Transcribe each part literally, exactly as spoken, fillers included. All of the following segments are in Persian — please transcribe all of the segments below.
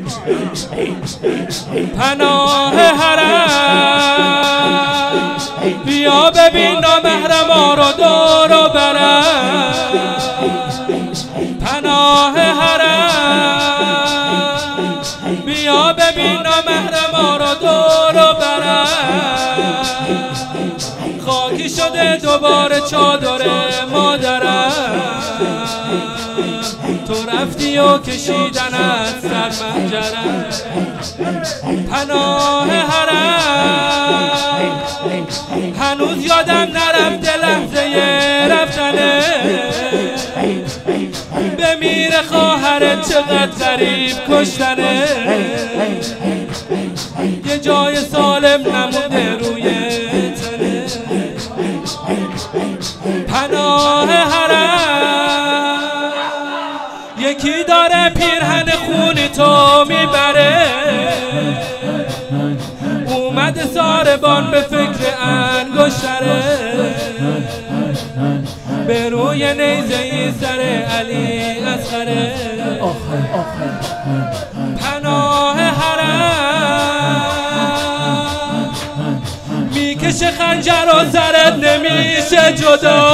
پناه حرم بیا ببین نامحرما رو دور و برم پناه حرم بیا ببین نامحرما رو دور و برم خاکی شده دوباره چادر مادرم تو رفتی و کشیدن از سر منجرم پناه حرم هنوز یادم نرفته لحظه رفتنه بمیر خواهرت چقدر غریب کشتنه یه جای سالم نمونده روی تنه پناه حرم یکی داره پیرهن خونی تو میبره اومده ساربان به فکر انگشتره به روی نیزه ای سر علی اصغره پناه حرم میکشه خنجر و سرت نمیشه جدا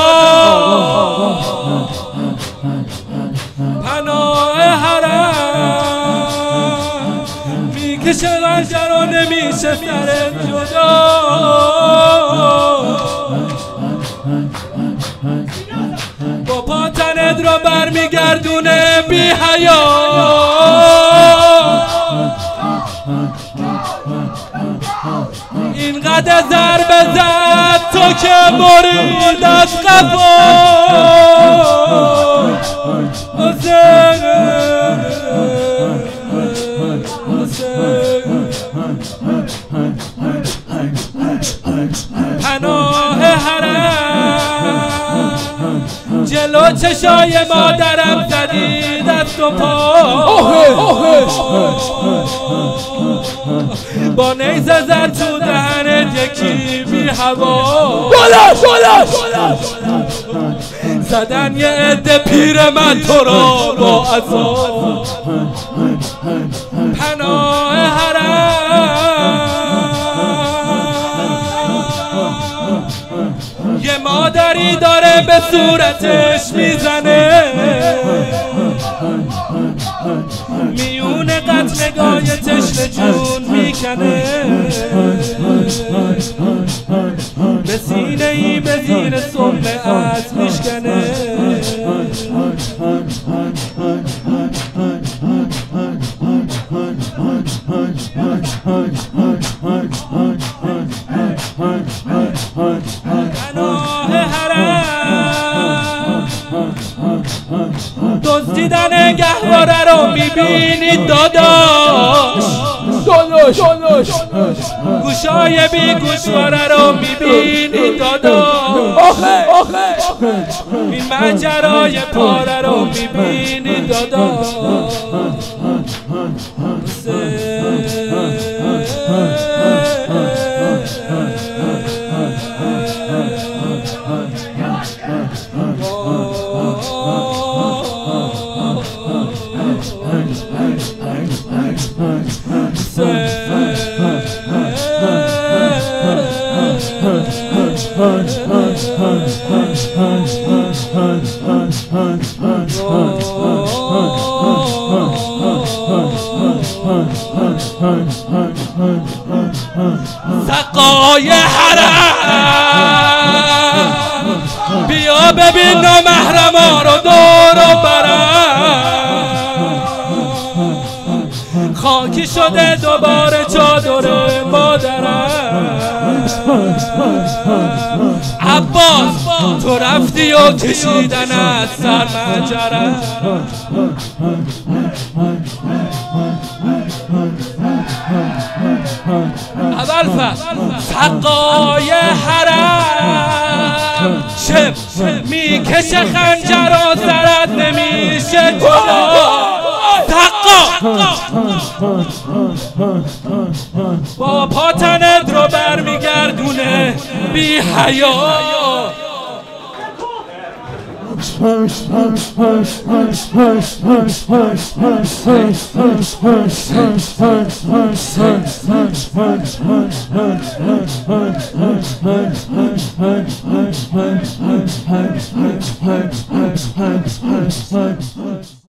پناه حرم میکشه خنجر و نمیشه سرت جدا با پا تنت رو برمیگردونه بی حیا اینقدر ضربه زد تو که برید از قفا حسین پناه حرم جلو چشای مادرم زدی دست و پا با نیزه زد تو دهنت یکی بی هوا زدن یه عده پیر من تو را با عذاب پناه حرم یه مادری داره به صورتش میزنه میون قتلگاه تشنه جون میکنه به سینه ای به زیر سم از میشکنه پناه حرم دزدیدن گهواره رو میبینید داداش گوشای بی گوشواره رو میبینید داداش این ماجرای پاره رو میبینید داداش سقای حرم بیا ببین نامحرما رو دور و برم خاکی شده دوباره چادر مادرم عباس تو رفتی و کشیدن از سر منجرم اول فصل سقای حرم شب میکشه خنجر و سرت نمیشه جدا سقا با پاتنت رو برمیگردونه بی حیا Hush, hush, hush, hush, hush, hush, hush, hush, hush, hush, hush.